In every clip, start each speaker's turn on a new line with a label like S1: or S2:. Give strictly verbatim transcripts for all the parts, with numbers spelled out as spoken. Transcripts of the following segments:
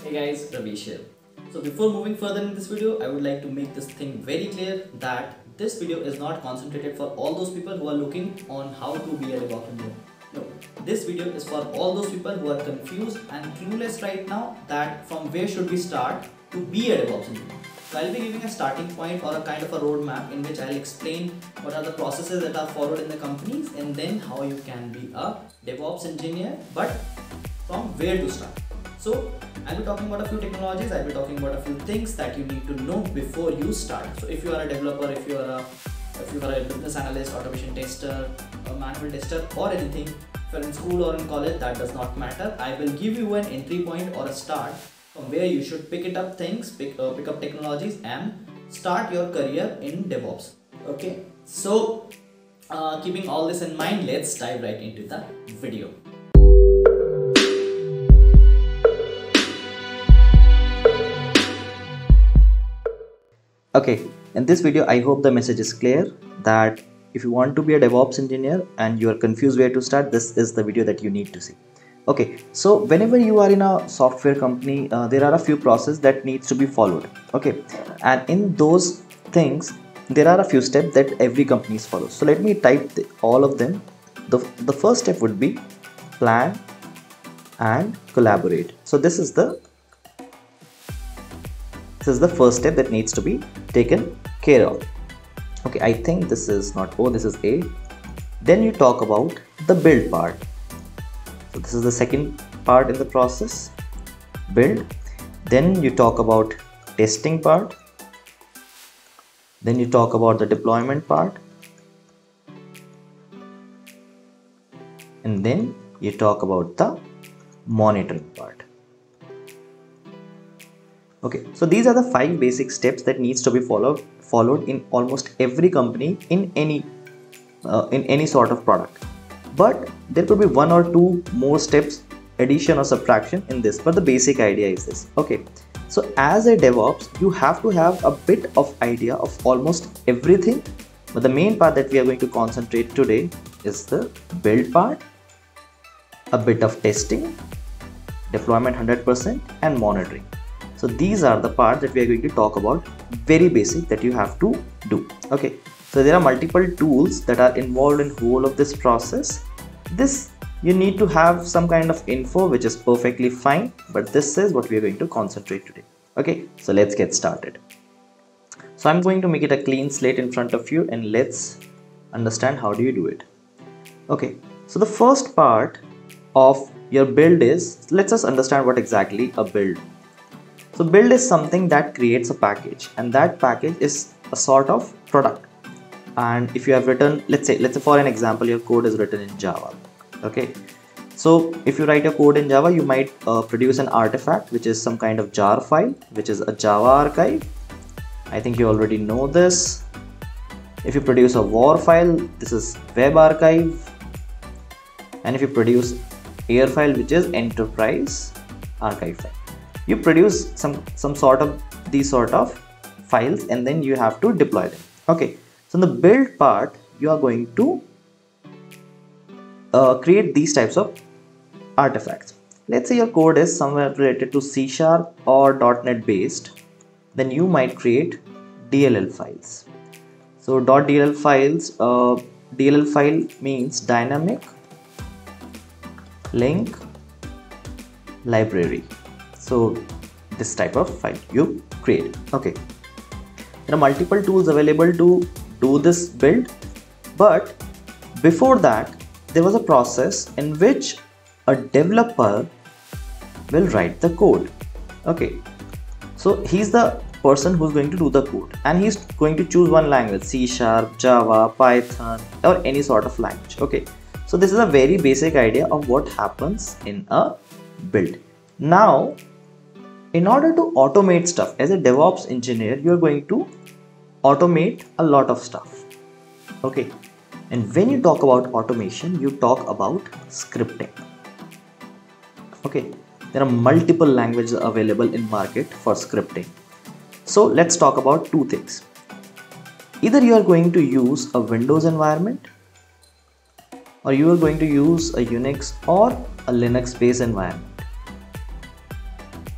S1: Hey guys, Ravish here. So before moving further in this video, I would like to make this thing very clear that this video is not concentrated for all those people who are looking on how to be a DevOps engineer. No, this video is for all those people who are confused and clueless right now that from where should we start to be a DevOps engineer. So I'll be giving a starting point or a kind of a roadmap in which I'll explain what are the processes that are followed in the companies and then how you can be a DevOps engineer, but from where to start. So I'll be talking about a few technologies, I'll be talking about a few things that you need to know before you start. So if you are a developer, if you are a if you are a business analyst, automation tester, a manual tester or anything, if you're in school or in college, that does not matter. I will give you an entry point or a start from where you should pick it up things, pick, uh, pick up technologies and start your career in DevOps. Okay, so uh, keeping all this in mind, let's dive right into the video. Okay, in this video I hope the message is clear that if you want to be a DevOps engineer and you are confused where to start, this is the video that you need to see. Okay, so whenever you are in a software company, uh, there are a few processes that needs to be followed. Okay, and in those things there are a few steps that every company follows. So let me type the, all of them. The, the first step would be plan and collaborate. So this is the This is the first step that needs to be taken care of. Okay, I think this is not O, this is A. Then you talk about the build part. So this is the second part in the process, build. Then you talk about testing part. Then you talk about the deployment part. And then you talk about the monitoring part. Okay, so these are the five basic steps that needs to be followed followed in almost every company in any uh, in any sort of product. But there could be one or two more steps, addition or subtraction in this, but the basic idea is this. Okay, so as a DevOps, you have to have a bit of idea of almost everything, but the main part that we are going to concentrate today is the build part, a bit of testing, deployment one hundred percent and monitoring. So these are the parts that we are going to talk about, very basic, that you have to do. Okay, so there are multiple tools that are involved in whole of this process. This you need to have some kind of info, which is perfectly fine, but this is what we are going to concentrate today. Okay, so let's get started. So I'm going to make it a clean slate in front of you and let's understand how do you do it. Okay, so the first part of your build is, let's just understand what exactly a build. So build is something that creates a package, and that package is a sort of product. And if you have written, let's say, let's say for an example, your code is written in Java. Okay, so if you write your code in Java, you might uh, produce an artifact, which is some kind of jar file, which is a Java archive. I think you already know this. If you produce a war file, this is web archive. And if you produce air file, which is enterprise archive file. You produce some some sort of these sort of files and then you have to deploy them. Okay, so in the build part, you are going to uh, create these types of artifacts. Let's say your code is somewhere related to C sharp or .NET based, then you might create D L L files. So .dll files, uh, D L L file means dynamic link library. So this type of file you create. Okay, there are multiple tools available to do this build, but before that there was a process in which a developer will write the code. Okay, so he's the person who's going to do the code and he's going to choose one language, C sharp, Java, Python or any sort of language. Okay, so this is a very basic idea of what happens in a build. Now in order to automate stuff, as a DevOps engineer, you are going to automate a lot of stuff. Okay, and when you talk about automation, you talk about scripting. Okay, there are multiple languages available in market for scripting. So let's talk about two things. Either you are going to use a Windows environment, or you are going to use a Unix or a Linux based environment.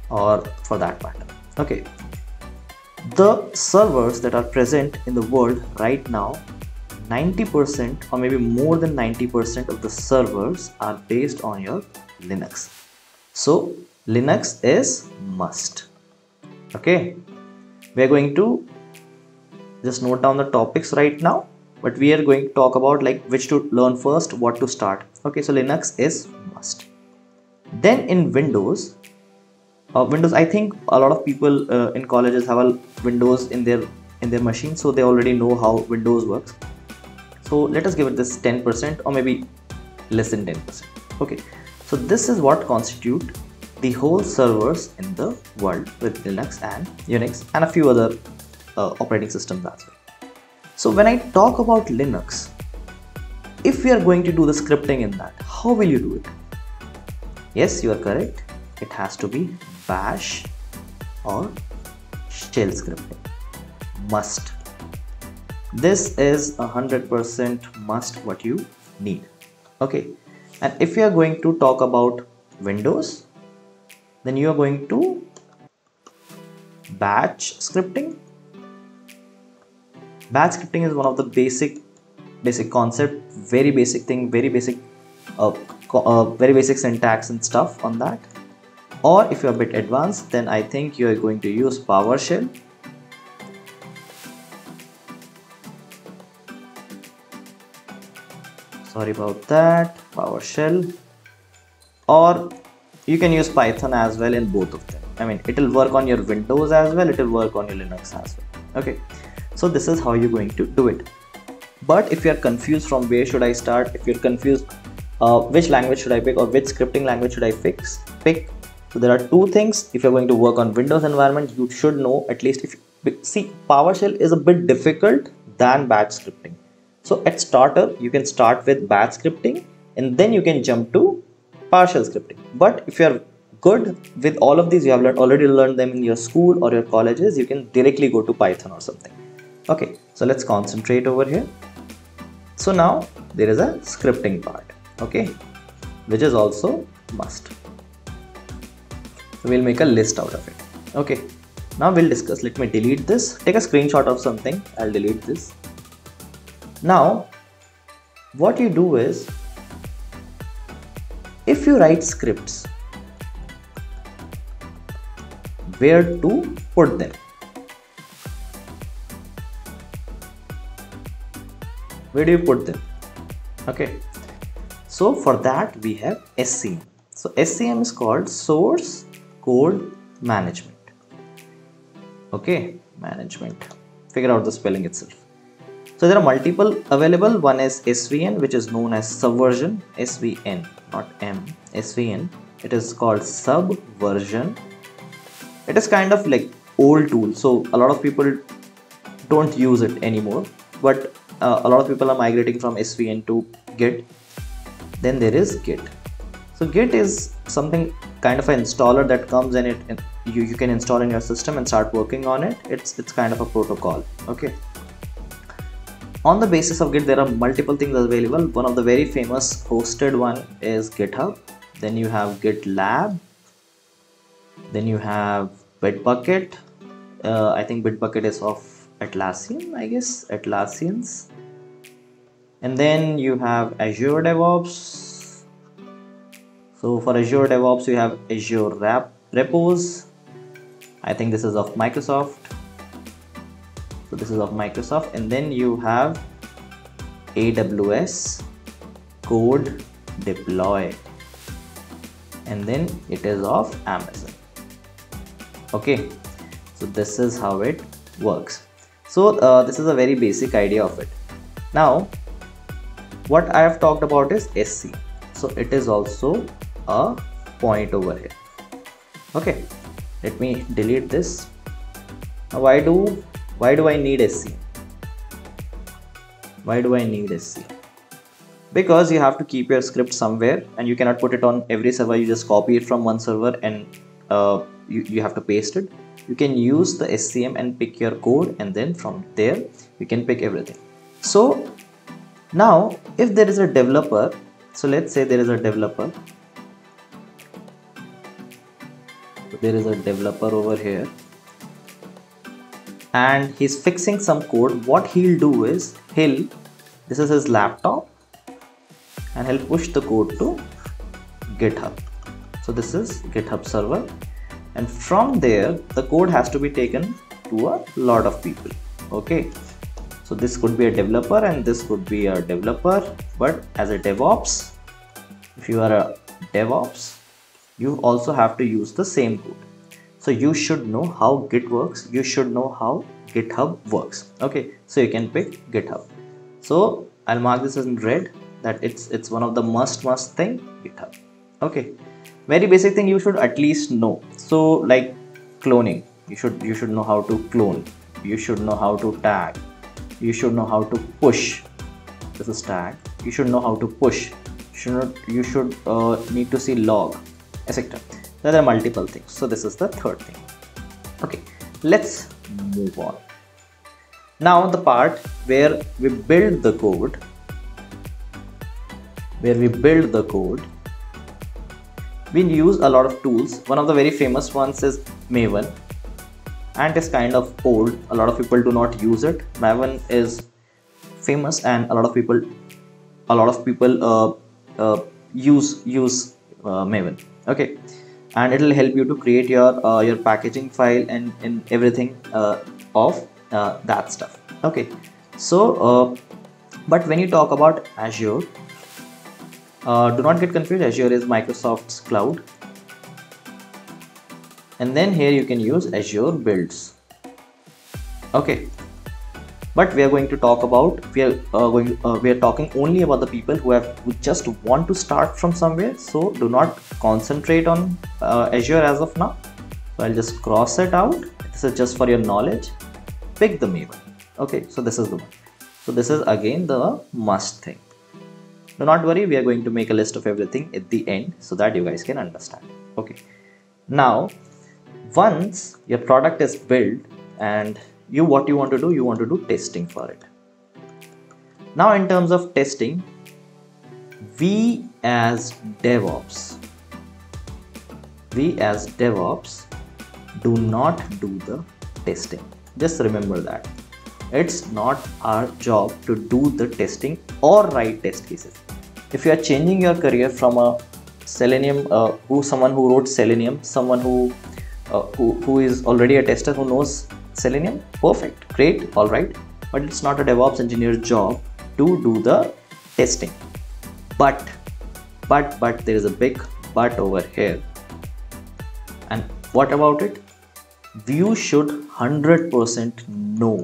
S1: or for that matter. Okay, the servers that are present in the world right now, ninety percent or maybe more than ninety percent of the servers are based on your Linux. So Linux is must. Okay, we are going to just note down the topics right now, but we are going to talk about like which to learn first, what to start. Okay, so Linux is must. Then in Windows, uh, Windows, I think a lot of people uh, in colleges have a Windows in their in their machine, so they already know how Windows works. So let us give it this ten percent or maybe less than ten percent. Okay, so this is what constitute the whole servers in the world with Linux and Unix and a few other uh, operating systems as well. So when I talk about Linux, if we are going to do the scripting in that, how will you do it? Yes, you are correct. It has to be bash or shell scripting. Must. This is a hundred percent must what you need. Okay, and if you are going to talk about Windows, then you are going to batch scripting. Batch scripting is one of the basic basic concept, very basic thing, very basic uh, uh, very basic syntax and stuff on that. Or if you're a bit advanced, then I think you are going to use PowerShell. Sorry about that, PowerShell. Or you can use Python as well in both of them. I mean, it will work on your Windows as well, it will work on your Linux as well. Okay, so this is how you're going to do it. But if you're confused from where should I start, if you're confused uh, which language should I pick or which scripting language should I fix, pick. So there are two things. If you're going to work on Windows environment, you should know at least if you see PowerShell is a bit difficult than batch scripting. So at starter, you can start with batch scripting and then you can jump to PowerShell scripting. But if you're good with all of these, you have learned, already learned them in your school or your colleges, you can directly go to Python or something. Okay, so let's concentrate over here. So now there is a scripting part, okay, which is also must. So we'll make a list out of it. Okay, now we'll discuss. Let me delete this. Take a screenshot of something. I'll delete this. Now, what you do is, if you write scripts, where to put them? Where do you put them? Okay, so for that we have S C M. So S C M is called Source Code Management. Okay, management. Figure out the spelling itself. So there are multiple available. One is S V N, which is known as Subversion. S V N, not M. S V N. It is called Subversion. It is kind of like old tool, so a lot of people don't use it anymore. But uh, a lot of people are migrating from S V N to Git. Then there is Git. So Git is something kind of an installer that comes and it and you, you can install in your system and start working on it. It's it's kind of a protocol. Okay. On the basis of Git, there are multiple things available. One of the very famous hosted one is GitHub. Then you have GitLab. Then you have Bitbucket. Uh, I think Bitbucket is of Atlassian, I guess, Atlassians. And then you have Azure DevOps. So for Azure DevOps, you have Azure Rap Repos. I think this is of Microsoft. So this is of Microsoft. And then you have A W S Code Deploy. And then it is of Amazon. Okay, so this is how it works. So uh, this is a very basic idea of it. Now what I have talked about is S C. So it is also a point over here. Okay, let me delete this. Now why do why do I need S C? Why do I need S C? Because you have to keep your script somewhere and you cannot put it on every server. You just copy it from one server and uh, you, you have to paste it. You can use the S C M and pick your code, and then from there you can pick everything. So now if there is a developer, so let's say there is a developer, So there is a developer over here and he's fixing some code. What he'll do is he'll this is his laptop and he'll push the code to GitHub. So this is GitHub server, and from there the code has to be taken to a lot of people. Okay, so this could be a developer and this could be a developer, but as a DevOps, if you are a DevOps, you also have to use the same code. So you should know how Git works, you should know how GitHub works. Okay, so you can pick GitHub. So I'll mark this as in red, that it's it's one of the must must thing, GitHub. Okay, very basic thing you should at least know. So like cloning, you should you should know how to clone, you should know how to tag, you should know how to push. This is tag. You should know how to push. You should not, you should uh, need to see log, et cetera. There are multiple things. So this is the third thing. Okay, let's move on. Now the part where we build the code, where we build the code, we use a lot of tools. One of the very famous ones is Maven, and it's kind of old. A lot of people do not use it. Maven is famous, and a lot of people, a lot of people uh, uh, use use uh, Maven. Okay, and it will help you to create your uh, your packaging file and in everything uh, of uh, that stuff. Okay, so uh, but when you talk about Azure, uh, do not get confused. Azure is Microsoft's cloud, and then here you can use Azure builds. Okay, but we are going to talk about we are uh, going uh, we are talking only about the people who have who just want to start from somewhere. So do not concentrate on uh, Azure as of now. So I'll just cross it out. This is just for your knowledge. Pick the Maven. Okay, so this is the one. So this is again the must thing. Do not worry, we are going to make a list of everything at the end so that you guys can understand. Okay, now once your product is built and you what you want to do, you want to do testing for it. Now in terms of testing, we as DevOps, we as DevOps do not do the testing. Just remember that. It's not our job to do the testing or write test cases. If you are changing your career from a Selenium, uh, who someone who wrote Selenium, someone who, uh, who who is already a tester who knows Selenium, perfect, great, all right. But it's not a DevOps engineer's job to do the testing. But, but, but there is a big but over here. And what about it? You should one hundred percent know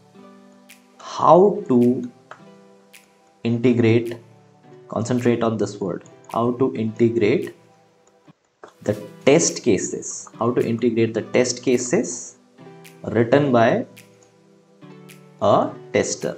S1: how to integrate, concentrate on this word, how to integrate the test cases, how to integrate the test cases written by a tester.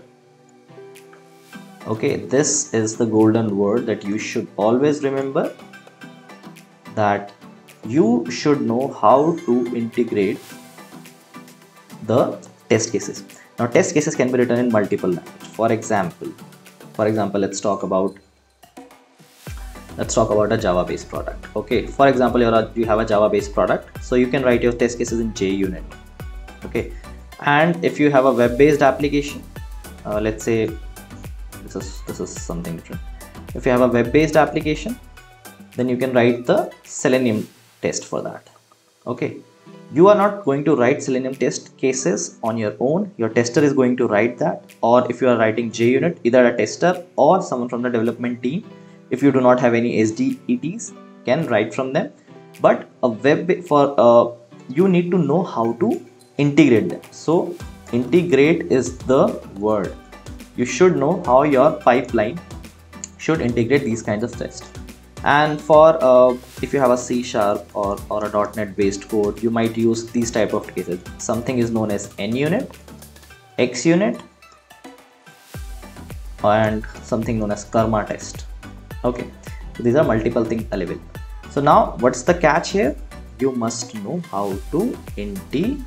S1: Okay, this is the golden word that you should always remember, that you should know how to integrate the test cases. Now test cases can be written in multiple languages. For example, for example, let's talk about let's talk about a Java based product. Okay, for example, you're a, you have a Java based product, so you can write your test cases in JUnit. Okay, and if you have a web based application, uh, let's say this is this is something different. If you have a web based application, then you can write the Selenium test for that. Okay, you are not going to write Selenium test cases on your own. Your tester is going to write that, or if you are writing JUnit, either a tester or someone from the development team, if you do not have any S D E Ts, can write from them. But a web for uh, you need to know how to integrate them. So integrate is the word. You should know how your pipeline should integrate these kinds of tests. And for uh, if you have a C sharp or, or a .NET based code, you might use these type of cases. Something is known as NUnit, XUnit, and something known as Karma test. Okay, so these are multiple things available. So now what's the catch here? You must know how to integrate.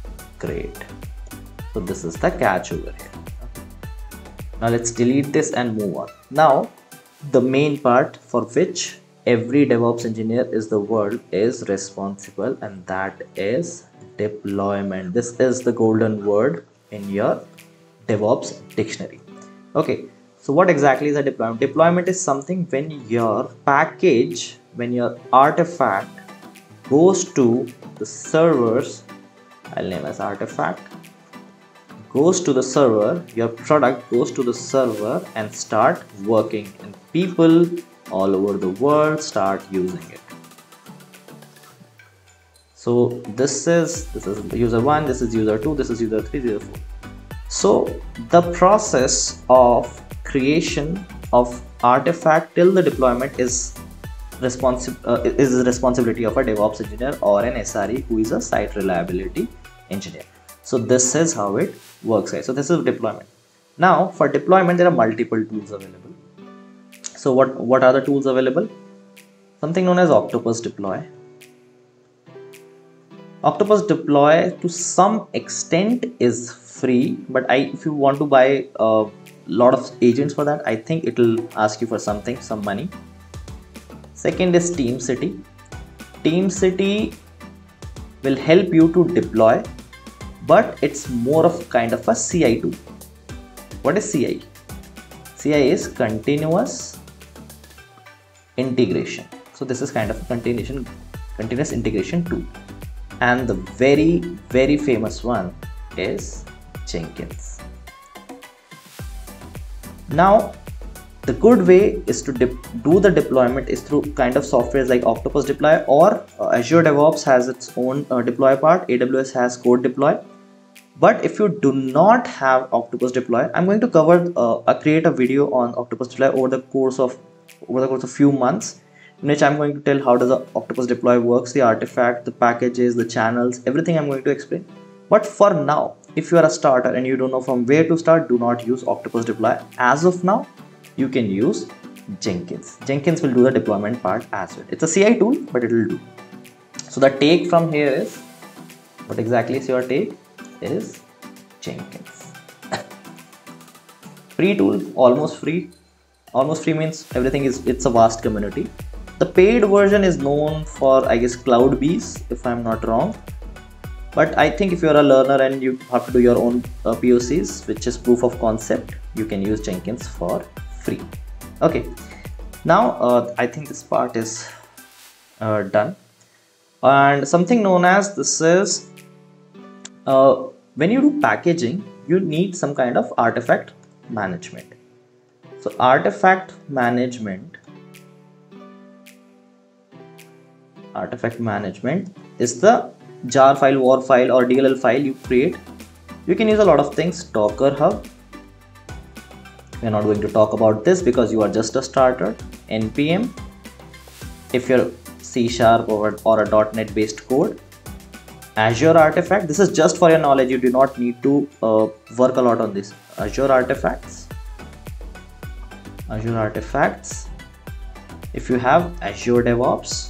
S1: So this is the catch over here. Now let's delete this and move on. Now the main part for which every DevOps engineer is the world is responsible, and that is deployment. This is the golden word in your DevOps dictionary. Okay, so what exactly is a deployment? Deployment is something when your package, when your artifact goes to the servers, I'll name as artifact, goes to the server, your product goes to the server and start working, and people all over the world start using it. So this is this is user one, this is user two, this is user three, user four. So the process of creation of artifact till the deployment is responsible uh, is the responsibility of a DevOps engineer or an S R E who is a site reliability engineer. So this is how it works, guys. So this is deployment. Now for deployment there are multiple tools available. So what what are the tools available? Something known as Octopus Deploy. Octopus Deploy to some extent is free, but I if you want to buy a lot of agents for that, I think it will ask you for something, some money. Second is TeamCity. TeamCity will help you to deploy, but it's more of kind of a C I tool. What is C I? C I is continuous integration. So this is kind of a continuation, continuous integration tool. And the very, very famous one is Jenkins. Now, the good way is to do the deployment is through kind of softwares like Octopus Deploy, or uh, Azure DevOps has its own uh, deploy part, A W S has Code Deploy. But if you do not have Octopus Deploy, I'm going to cover uh, a create a video on Octopus Deploy over the course of over the course of few months, in which I'm going to tell how does the Octopus Deploy works, the artifact, the packages, the channels, everything I'm going to explain. But for now, if you are a starter and you don't know from where to start, do not use Octopus Deploy. As of now, you can use Jenkins. Jenkins will do the deployment part as well. It's a C I tool, but it will do. So the take from here is, what exactly is your take? Is Jenkins. Free tool, almost free. Almost free means everything is, it's a vast community. The paid version is known for, I guess, CloudBees, if I'm not wrong. But I think if you're a learner and you have to do your own uh, P O Cs, which is proof of concept, you can use Jenkins for free. Okay, now uh, I think this part is uh, done. And something known as this is uh, when you do packaging, you need some kind of artifact management. So artifact management artifact management is the jar file, war file, or D L L file you create. You can use a lot of things. Docker Hub, we are not going to talk about this because you are just a starter. N P M, if you're C sharp or, or a .NET based code. Azure Artifact, this is just for your knowledge, you do not need to uh, work a lot on this. Azure Artifacts, Azure Artifacts. If you have Azure DevOps,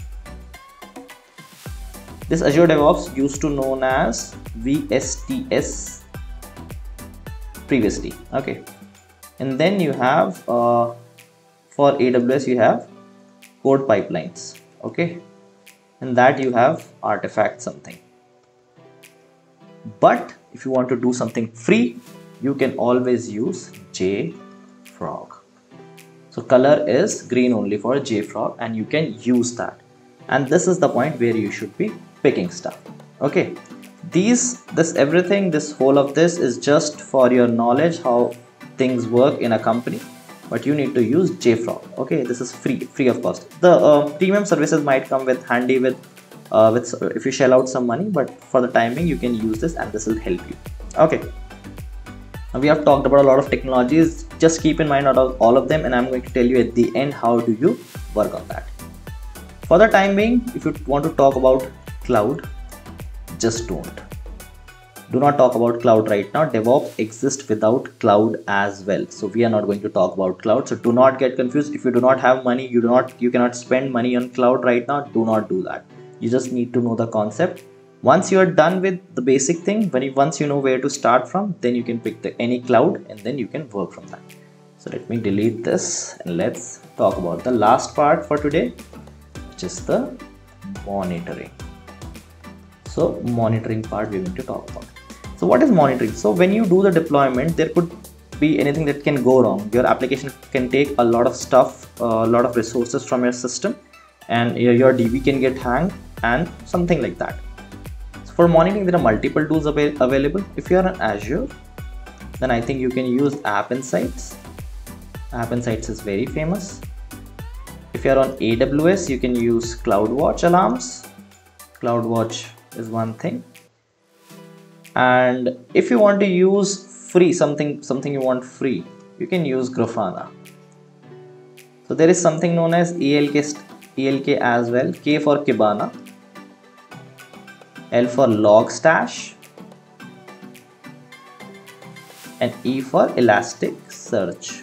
S1: this Azure DevOps used to known as V S T S previously. Okay, and then you have uh, for A W S you have code pipelines. Okay, and that you have artifact something. But if you want to do something free, you can always use JFrog. So color is green only for JFrog, and you can use that. And this is the point where you should be picking stuff. Okay, these this everything this whole of this is just for your knowledge how things work in a company, but you need to use JFrog. Okay, this is free free of cost. The uh, premium services might come with handy with uh, with uh, if you shell out some money, but for the timing you can use this and this will help you. Okay, now we have talked about a lot of technologies. Just keep in mind out of all of them, and I'm going to tell you at the end how do you work on that. For the time being, if you want to talk about cloud, just don't. Do not talk about cloud right now. DevOps exists without cloud as well. So we are not going to talk about cloud. So do not get confused. If you do not have money, you do not, you cannot spend money on cloud right now. Do not do that. You just need to know the concept. Once you are done with the basic thing, when you, once you know where to start from, then you can pick the any cloud and then you can work from that. So let me delete this and let's talk about the last part for today, which is the monitoring. So monitoring part we're going to talk about. So what is monitoring? So when you do the deployment, there could be anything that can go wrong. Your application can take a lot of stuff, a uh, lot of resources from your system, and your, your D B can get hanged and something like that. So for monitoring, there are multiple tools av available. If you are on Azure, then I think you can use App Insights. App Insights is very famous. If you are on A W S, you can use CloudWatch alarms. CloudWatch is one thing. And if you want to use free something, something you want free, you can use Grafana. So there is something known as E L K, E L K as well. K for Kibana, L for Logstash, and E for Elasticsearch.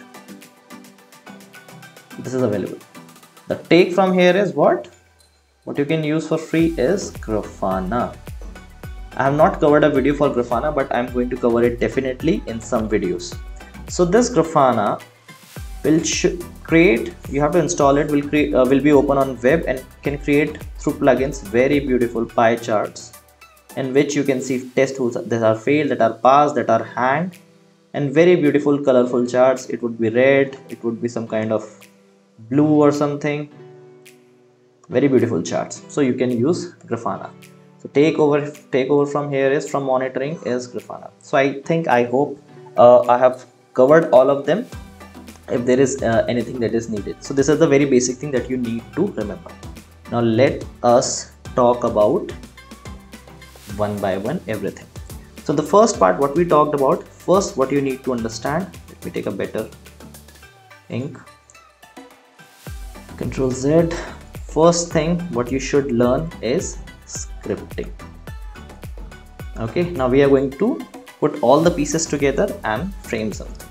S1: This is available. The take from here is what? What you can use for free is Grafana. I have not covered a video for Grafana, but I'm going to cover it definitely in some videos. So this Grafana will create, you have to install it, will create uh, will be open on web and can create through plugins very beautiful pie charts in which you can see test tools that are failed, that are passed, that are hanged, and very beautiful colorful charts. It would be red, it would be some kind of blue or something. Very beautiful charts. So you can use Grafana. So take over, take over from here is from monitoring is Grafana. So I think, I hope uh, I have covered all of them. If there is uh, anything that is needed. So this is the very basic thing that you need to remember. Now let us talk about one by one everything. So the first part, what we talked about, first what you need to understand. Let me take a better ink. Control Z. First thing what you should learn is scripting. Okay, now we are going to put all the pieces together and frame something.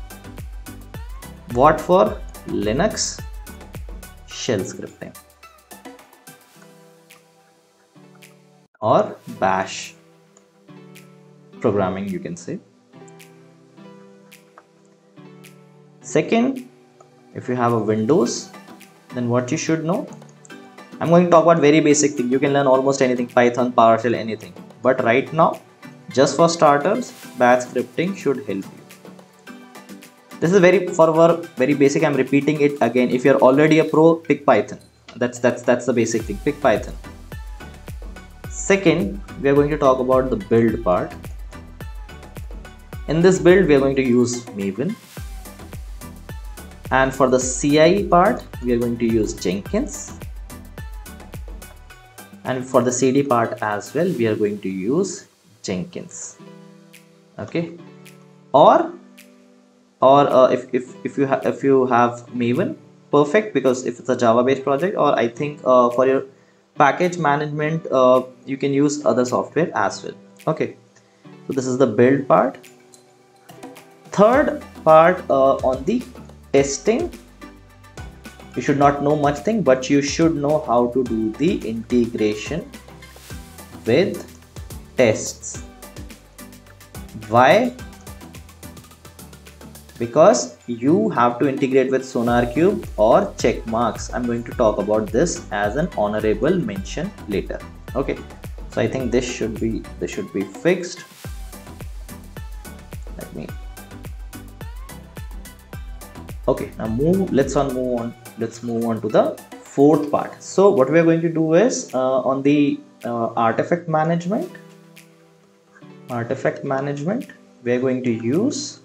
S1: What for? Linux shell scripting or bash programming, you can say. Second, if you have a Windows, then what you should know, I'm going to talk about very basic thing. You can learn almost anything, Python, PowerShell, anything, but right now just for starters, bash scripting should help you. This is very for very basic. I'm repeating it again. If you're already a pro, pick Python. That's that's that's the basic thing. Pick Python. Second, we are going to talk about the build part. In this build, we are going to use Maven. And for the C I part, we are going to use Jenkins. And for the C D part as well, we are going to use Jenkins. Okay. Or or uh, if, if, if, you if you have Maven, perfect, because if it's a Java based project, or I think uh, for your package management, uh, you can use other software as well. Okay, so this is the build part. Third part, uh, on the testing, you should not know much thing, but you should know how to do the integration with tests. Why? Because you have to integrate with SonarQube or Checkmarx. I'm going to talk about this as an honorable mention later. Okay, so I think this should be this should be fixed. Let me. Okay, now move. Let's on move on. Let's move on to the fourth part. So what we are going to do is uh, on the uh, artifact management. Artifact management. We are going to use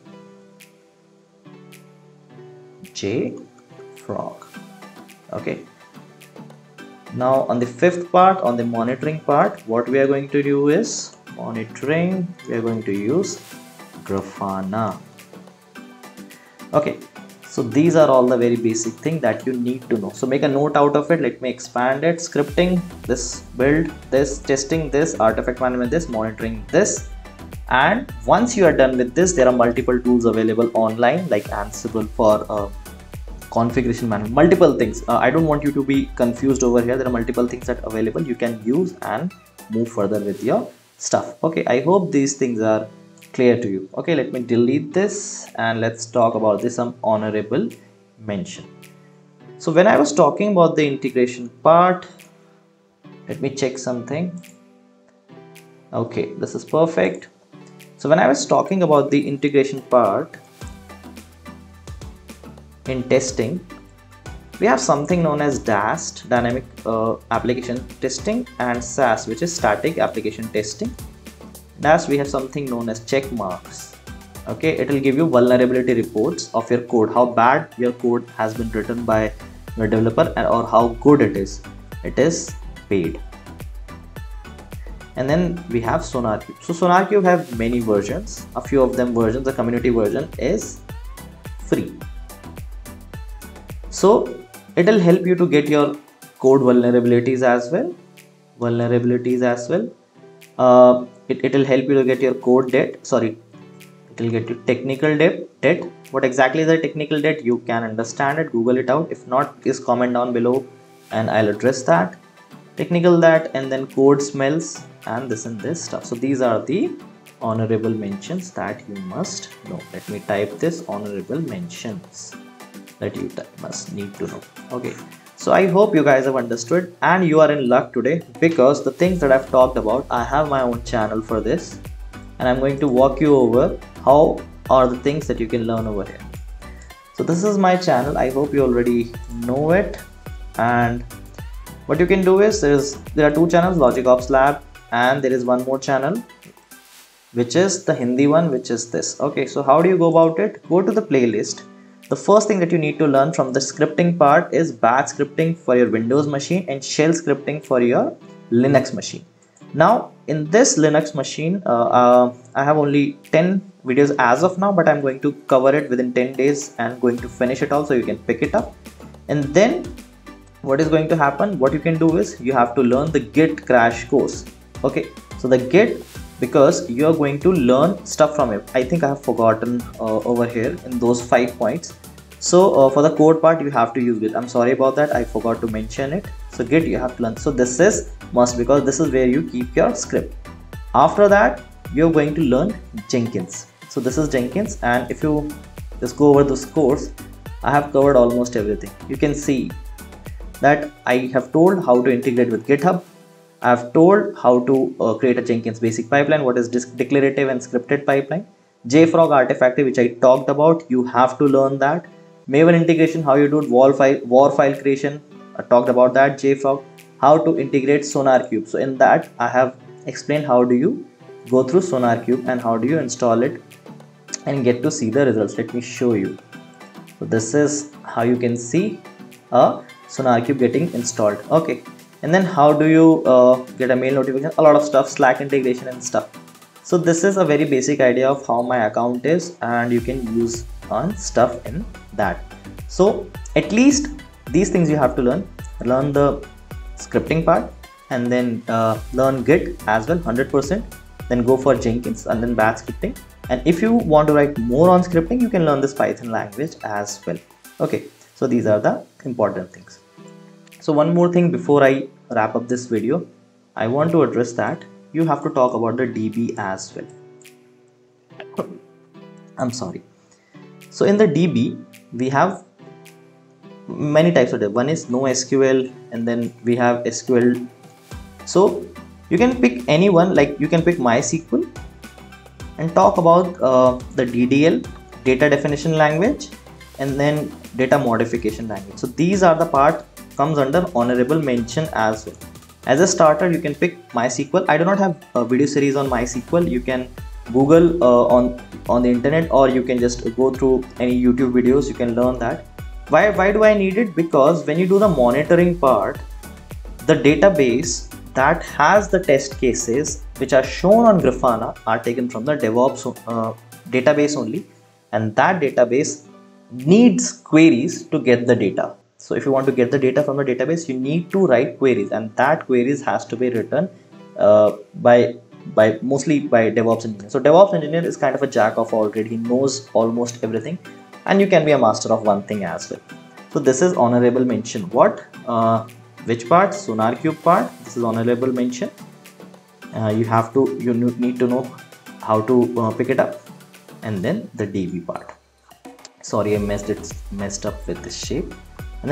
S1: JFrog. Okay, now on the fifth part, on the monitoring part, what we are going to do is monitoring, we are going to use Grafana. Okay, so these are all the very basic things that you need to know. So make a note out of it. Let me expand it. Scripting, this, build, this, testing, this, artifact management, this, monitoring, this. And once you are done with this, there are multiple tools available online like Ansible for uh, configuration management, multiple things. uh, I don't want you to be confused over here. There are multiple things that are available you can use and move further with your stuff. Okay, I hope these things are clear to you. Okay, let me delete this and let's talk about this, some honorable mention. So when I was talking about the integration part, let me check something. Okay, this is perfect. So when I was talking about the integration part in testing, we have something known as D A S T, dynamic uh, application testing, and S A S, which is static application testing. D A S T, we have something known as check marks. Okay, it will give you vulnerability reports of your code, how bad your code has been written by your developer and or how good it is. It is paid. And then we have SonarQube. So SonarQube have many versions. A few of them versions, the community version is free. So it will help you to get your code vulnerabilities as well. Vulnerabilities as well. Uh, it it will help you to get your code debt. Sorry, it will get you technical debt. Debt. What exactly is the technical debt? You can understand it. Google it out. If not, please comment down below, and I'll address that. Technical that, and then code smells, and this and this stuff. So these are the honorable mentions that you must know. Let me type this, honorable mentions that you must need to know. Okay, so I hope you guys have understood, and you are in luck today, because the things that I've talked about, I have my own channel for this, and I'm going to walk you over how are the things that you can learn over here. So this is my channel. I hope you already know it, and what you can do is, there is there are two channels, LogicOps Lab, and there is one more channel which is the Hindi one, which is this. Okay, so how do you go about it? Go to the playlist. The first thing that you need to learn from the scripting part is batch scripting for your Windows machine and shell scripting for your Linux machine. Now in this Linux machine, uh, uh, I have only ten videos as of now, but I'm going to cover it within ten days and going to finish it all, so you can pick it up. And then what is going to happen, what you can do is, you have to learn the Git crash course. Okay, so the Git, because you are going to learn stuff from it. I think I have forgotten uh, over here in those five points. So uh, for the code part, you have to use Git. I'm sorry about that, I forgot to mention it. So Git you have to learn. So this is must, because this is where you keep your script. After that, you're going to learn Jenkins. So this is Jenkins, and if you just go over this course, I have covered almost everything. You can see that I have told how to integrate with GitHub. I have told how to uh, create a Jenkins basic pipeline, what is declarative and scripted pipeline. J frog Artifactory, which I talked about, you have to learn that. Maven integration, how you do war file, war file creation, I talked about that. J frog, how to integrate SonarQube. So in that, I have explained how do you go through SonarQube and how do you install it and get to see the results. Let me show you. So this is how you can see a SonarQube getting installed. Okay, and then how do you uh, get a mail notification, a lot of stuff, Slack integration and stuff. So this is a very basic idea of how my account is, and you can use on stuff in that. So at least these things you have to learn. Learn the scripting part, and then uh, learn Git as well, one hundred percent. Then go for Jenkins and then batch scripting. And if you want to write more on scripting, you can learn this Python language as well. Okay, so these are the important things. So one more thing before I wrap up this video, I want to address that you have to talk about the D B as well. I'm sorry. So in the D B, we have many types of data. One is NoSQL, and then we have S Q L. So you can pick any one, like you can pick MySQL and talk about uh, the D D L, data definition language, and then data modification language. So these are the part comes under honorable mention as well. As a starter, you can pick MySQL. I do not have a video series on MySQL. You can Google uh, on on the internet, or you can just go through any YouTube videos. You can learn that. Why, why do I need it? Because when you do the monitoring part, the database that has the test cases which are shown on Grafana are taken from the DevOps uh, database only, and that database needs queries to get the data. So if you want to get the data from the database, you need to write queries, and that queries has to be written uh, by by mostly by DevOps engineer. So DevOps engineer is kind of a jack of all trades. He knows almost everything, and you can be a master of one thing as well. So this is honorable mention. What? Uh, which part? SonarQube part. This is honorable mention. Uh, you have to, you need to know how to uh, pick it up, and then the D B part. Sorry, I messed it, messed up with this shape. And then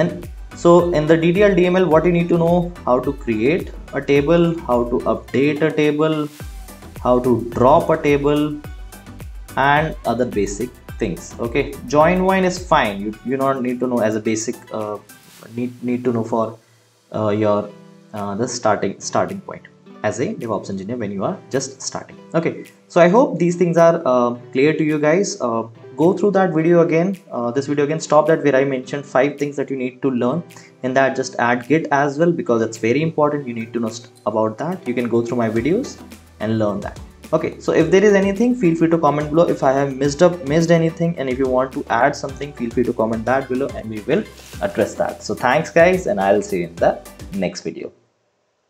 S1: So in the D T L D M L, what you need to know: how to create a table, how to update a table, how to drop a table, and other basic things. Okay, join join is fine. You you don't need to know as a basic uh, need need to know for uh, your uh, the starting starting point as a DevOps engineer when you are just starting. Okay, so I hope these things are uh, clear to you guys. Uh, go through that video again, uh, this video again, stop that where I mentioned five things that you need to learn. In that, just add Git as well, because it's very important. You need to know about that. You can go through my videos and learn that. Okay, so if there is anything, feel free to comment below. If I have missed up missed anything, and if you want to add something, feel free to comment that below and we will address that. So thanks guys, and I'll see you in the next video.